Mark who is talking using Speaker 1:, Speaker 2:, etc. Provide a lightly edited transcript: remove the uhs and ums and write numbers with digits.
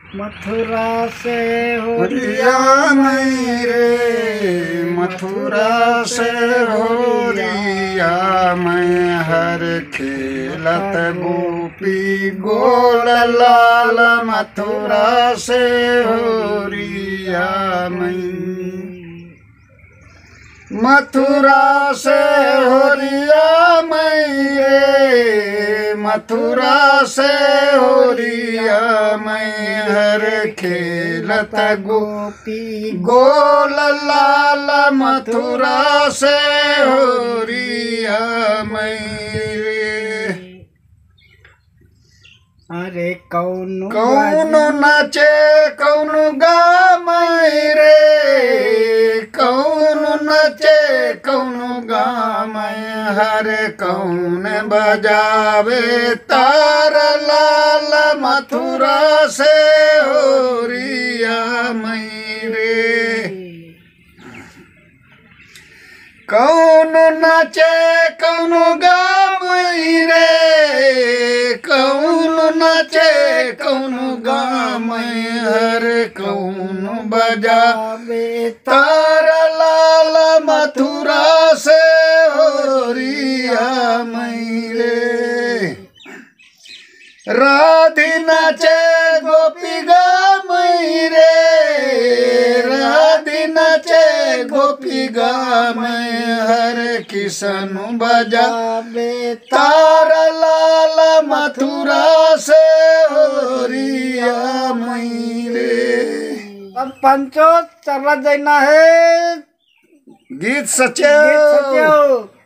Speaker 1: मथुरा से
Speaker 2: होरिया मई रे, मथुरा से होरिया मई, हर खेलत गोपी गोल लाल, मथुरा से होरिया मई। मथुरा से होरिया मई रे, मथुरा से होरिया मई, हर खेलत गोपी गोल लाल, मथुरा से होरिया मई रे।
Speaker 1: अरे कौन
Speaker 2: नाचे कौन गामई रे, कौन नाचे कौन गामई, हर कौन बजावे तार लाल, मथुरा से होरिया मई रे। कौन नाचे कौन गामई रे, कौन नाचे कौन गामई, हर कौन बजावे तार लाल, मथुरा से होरिया मई रे। राधी नाचे गोपी गामई रे, राधी नाचे गोपी गामई, हर किशन बजावे तार लाल, मथुरा से होरिया मई रे।
Speaker 1: अब पंचो चला जाना है
Speaker 2: गीत सचे।